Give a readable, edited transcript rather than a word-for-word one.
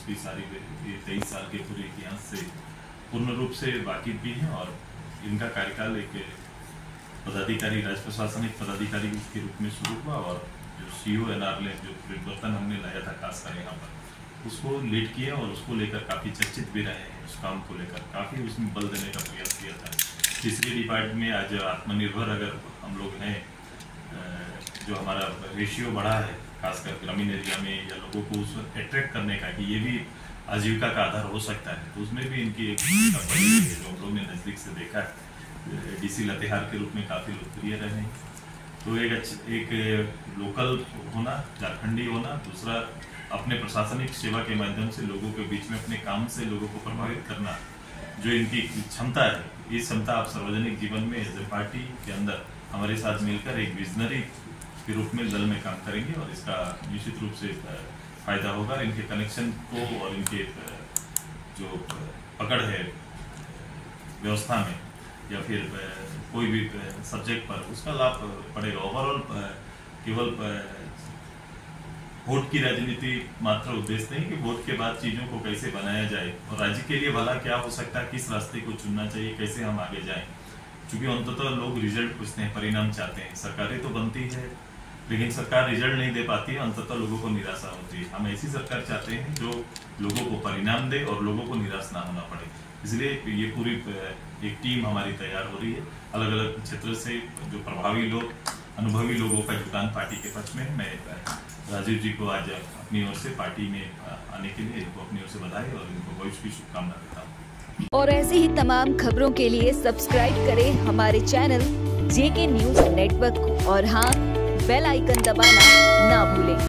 की सारी 23 साल के पूरे इतिहास से पूर्ण रूप से वाकिफ भी हैं और इनका कार्यकाल एक पदाधिकारी, राज प्रशासनिक पदाधिकारी के रूप में शुरू हुआ और जो CO NRL जो परिवर्तन हमने लाया था खासकर यहाँ पर उसको लीड किया और उसको लेकर काफ़ी चर्चित भी रहे हैं। उस काम को लेकर काफ़ी उसमें बल देने का प्रयास किया था। तीसरी डिपार्टमेंट में आज आत्मनिर्भर अगर हम लोग हैं, जो हमारा रेशियो बढ़ा है खासकर ग्रामीण एरिया में या लोगों को उस अट्रैक्ट करने का कि ये भी आजीविका का आधार हो सकता है, तो उसमें भी इनकी एक भूमिका बड़ी है जो हम लोग ने नज़दीक से देखा है। DC लातेहार के रूप में काफ़ी लोकप्रिय रहे हैं। तो एक लोकल होना, झारखंडी होना, दूसरा अपने प्रशासनिक सेवा के माध्यम से लोगों के बीच में अपने काम से लोगों को प्रभावित करना, जो इनकी क्षमता है, ये क्षमता आप सार्वजनिक जीवन में एज ए पार्टी के अंदर हमारे साथ मिलकर एक विजनरी के रूप में दल में काम करेंगे और इसका निश्चित रूप से फायदा होगा। इनके कनेक्शन को और इनके जो पकड़ है व्यवस्था में या फिर कोई भी सब्जेक्ट पर, उसका लाभ पड़ेगा। ओवरऑल केवल वोट की राजनीति मात्र उद्देश्य नहीं कि वोट के बाद चीज़ों को कैसे बनाया जाए और राज्य के लिए भला क्या हो सकता है, किस रास्ते को चुनना चाहिए, कैसे हम आगे जाएं। क्योंकि अंततः लोग रिजल्ट पूछते हैं, परिणाम चाहते हैं। सरकारें तो बनती है लेकिन सरकार रिजल्ट नहीं दे पाती है, अंततः लोगों को निराशा होती है। हम ऐसी सरकार चाहते हैं जो लोगों को परिणाम दे और लोगों को निराश ना होना पड़े। इसलिए ये पूरी एक टीम हमारी तैयार हो रही है। अलग अलग क्षेत्र से जो प्रभावी लोग, अनुभवी लोगों का योगदान पार्टी के पक्ष में। मैं राजीव जी को आज अपनी ओर से पार्टी में आने के लिए इनको अपनी ओर से बधाई और इनको भविष्य की शुभकामना देता हूँ। और ऐसी ही तमाम खबरों के लिए सब्सक्राइब करें हमारे चैनल JK न्यूज़ नेटवर्क को और हाँ, बेल आइकन दबाना ना भूलें।